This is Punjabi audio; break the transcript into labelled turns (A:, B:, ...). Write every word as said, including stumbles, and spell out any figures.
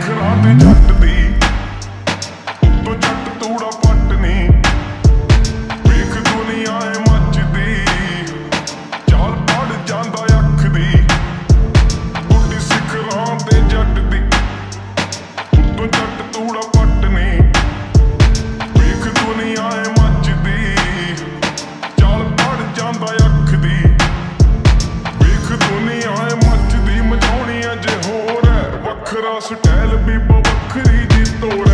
A: ਸਿਖਰਾਂ ਤੇ ਜੱਟ ਦੀ ਉੱਤੋਂ ਜੱਟ ਤੂੜਾ ਪੱਟ ਨੀ ਵੇਖ ਦੁਨੀਆ ਏ ਮੱਚਦੀ ਚਾਲ ਪੜ ਜਾਂਦਾ ਅੱਖ ਦੀ ਉੱਡੀ ਸਿਖਰਾਂ ਤੇ ਜੱਟ ਦੀ ਉੱਤੋਂ ਜੱਟ ਤੂੜਾ ਪੱਟ ਨੀ ਵੇਖ ਦੁਨੀਆ ਏ ਮੱਚਦੀ ਚਾਲ ਪੜ ਜਾਂਦਾ ਅੱਖ ਦੀ ਵੇਖ ਦੁਨੀਆ ਏ ਮੱਚਦੀ ਮਚਾਉਣੀ ਅਜੇ ਹੋਰ ਵੱਖਰਾ ਸਟਾਈਲ ਵੀ ਵੱਖਰੀ ਜੀ ਤੋੜ